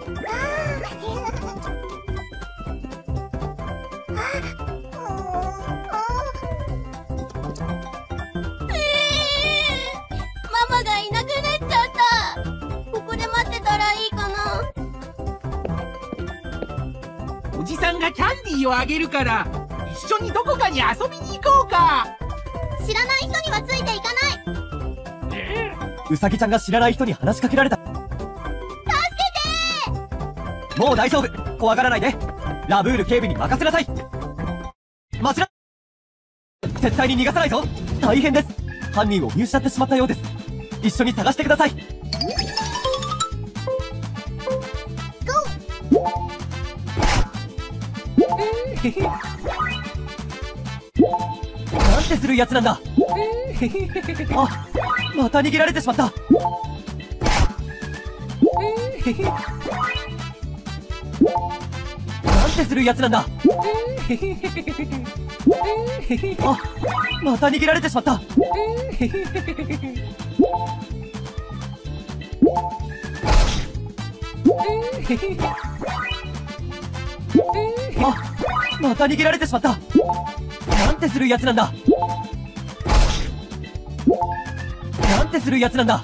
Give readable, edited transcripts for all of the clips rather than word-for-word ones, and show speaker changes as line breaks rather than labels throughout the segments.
ママがいなくなっちゃった。ここで待ってたらいいかな。
おじさんがキャンディーをあげるから一緒にどこかに遊びに行こうか。
知らない人にはついていかない。
うさぎちゃんが知らない人に話しかけられた。
助けて。
もう大丈夫、怖がらないで。ラブール警部に任せなさい。待ちな。絶対に逃がさないぞ。大変です。犯人を見失ってしまったようです。一緒に探してください。なんてするやつなんだ。あ、また逃げられてしまった。なんてするやつなんだ。あ、また逃げられてしまった。あ、また逃げられてしまった。なんてするやつなんだ。なんてするやつなんだ。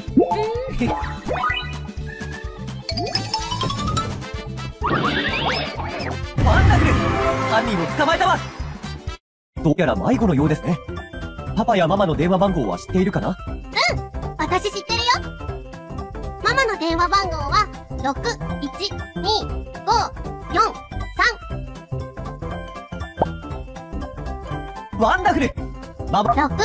ワンダフル、犯人を捕まえたわ。どうやら迷子のようですね。パパやママの電話番号は知っているかな？
うん、私知ってるよ。ママの電話番号は61253。
ワンダフル、ママ。
61253。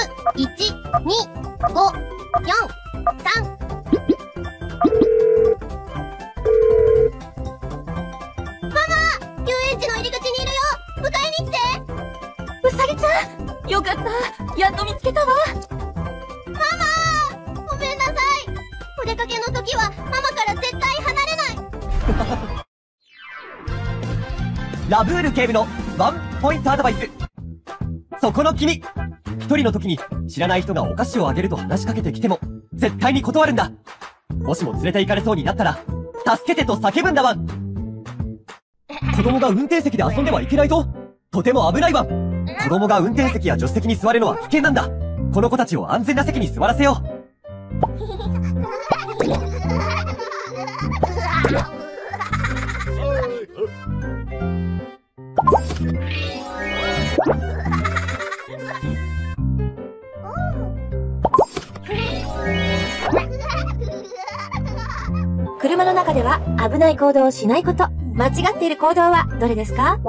遊園地の入り口にいるよ。迎えに来て。うさぎちゃん、よかった。やっと見つけたわ。ママ、ごめんなさい。お出かけの時はママから絶対離れない。
ラブール警部のワンポイントアドバイス。そこの君、一人の時に知らない人がお菓子をあげると話しかけてきても絶対に断るんだ。もしも連れて行かれそうになったら助けてと叫ぶんだワン。子供が運転席で遊んではいけないぞ。とても危ないワン。子供が運転席や助手席に座るのは危険なんだ。この子たちを安全な席に座らせよう。
車の中では危ない行動をしないこと。間違っている行動はどれですか？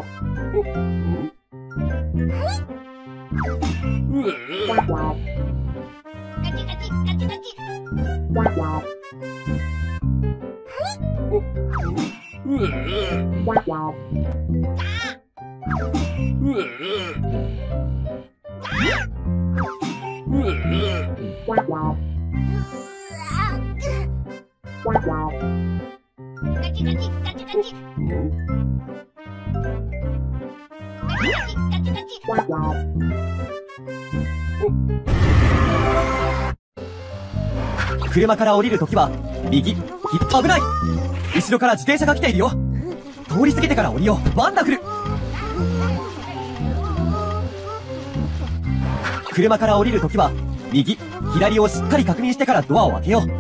車から降りるときは右、危ない。後ろから自転車が来ているよ。通り過ぎてから降りよう。ワンダフル。車から降りるときは右、左をしっかり確認してからドアを開けよう。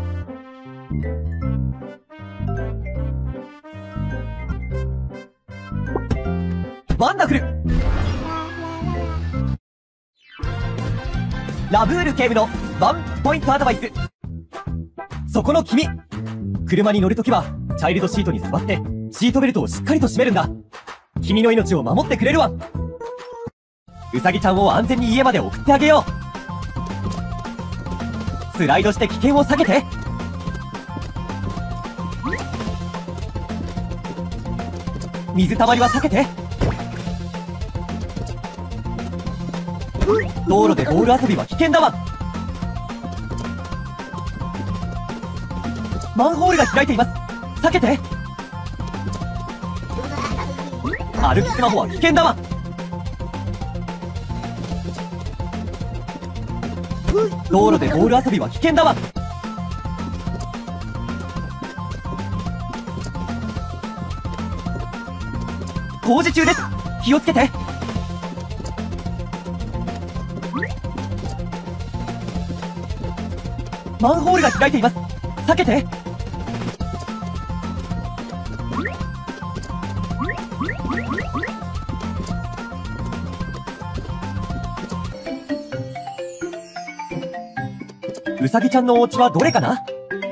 ワンダフル。ラブール警部のワンポイントアドバイス。そこの君、車に乗るときはチャイルドシートに座ってシートベルトをしっかりと締めるんだ。君の命を守ってくれるわ。うさぎちゃんを安全に家まで送ってあげよう。スライドして危険を避けて。水たまりは避けて。道路でボール遊びは危険だわ。マンホールが開いています。避けて。歩きスマホは危険だわ。道路でボール遊びは危険だわ。 工事中です。気をつけて。マンホールが開いています。避けて。うさぎちゃんのお家はどれかな？
や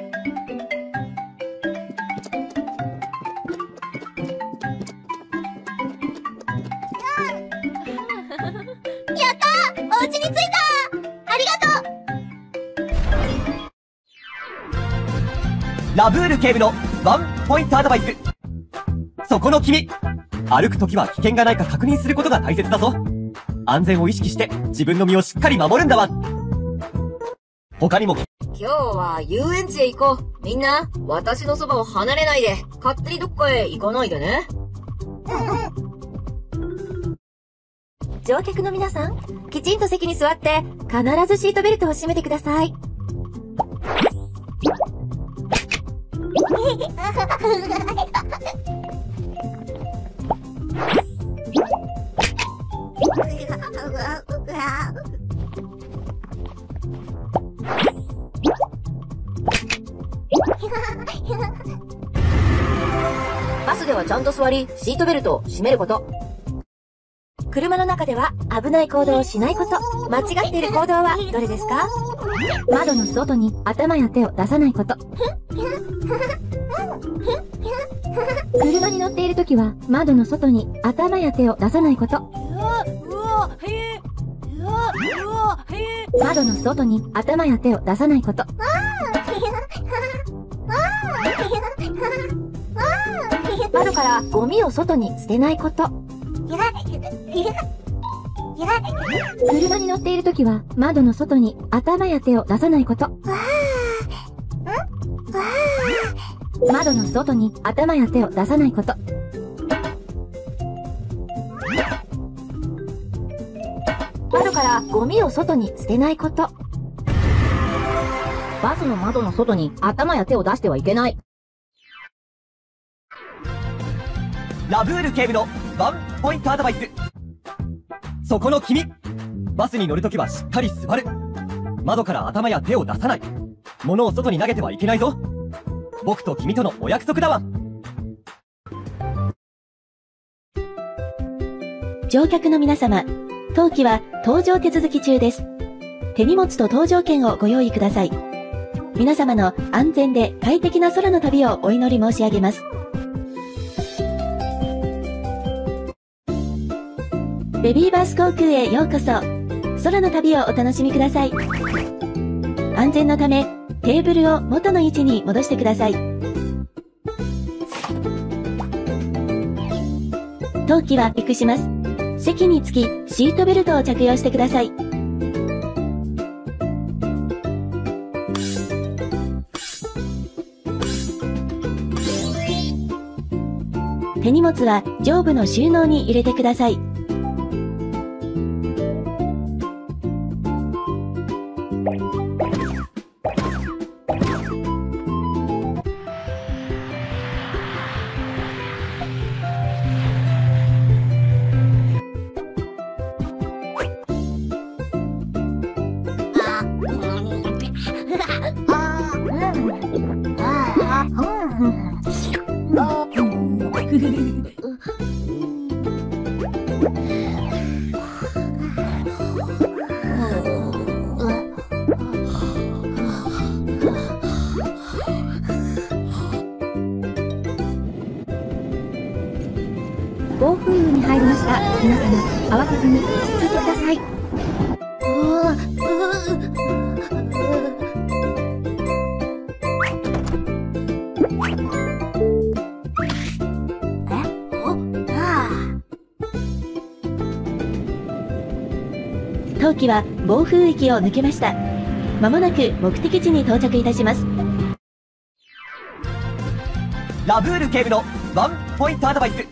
ったー、お家に着いた。ありがとう。
ラブール警部のワンポイントアドバイス。そこの君、歩くときは危険がないか確認することが大切だぞ。安全を意識して自分の身をしっかり守るんだわ。他にも、
今日は遊園地へ行こう。みんな、私のそばを離れないで、勝手にどっかへ行かないでね。乗客の皆さん、きちんと席に座って、必ずシートベルトを締めてください。バスではちゃんと座り、シートベルトを締めること。車の中では危ない行動をしないこと。間違っている行動はどれですか？窓の外に頭や手を出さないこと。車に乗っているときは窓の外に頭や手を出さないこと。窓の外に頭や手を出さないこと。窓からゴミを外に捨てないこと。車に乗っているときは窓の外に頭や手を出さないこと。窓の外に頭や手を出さないこと。窓からゴミを外に捨てないこと。バスの窓の外に頭や手を出してはいけない。
ラブール警部のワンポイントアドバイス。そこの君、バスに乗るときはしっかり座る。窓から頭や手を出さない。物を外に投げてはいけないぞ。僕と君とのお約束だわ。
乗客の皆様、当機は搭乗手続き中です。手荷物と搭乗券をご用意ください。皆様の安全で快適な空の旅をお祈り申し上げます。ベビーバス航空へようこそ。空の旅をお楽しみください。安全のため、テーブルを元の位置に戻してください。当機は離陸します。席につき、シートベルトを着用してください。手荷物は上部の収納に入れてください。
暴風雨に入りました。皆様、慌てずに落ち着いてください。
当機は暴風域を抜けました。まもなく目的地に到着いたします。
ラブール警部のワンポイントアドバイス。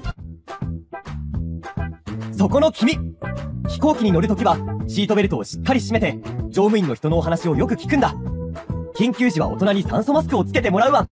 そこの君、飛行機に乗るときはシートベルトをしっかり締めて乗務員の人のお話をよく聞くんだ。緊急時は大人に酸素マスクをつけてもらうわ。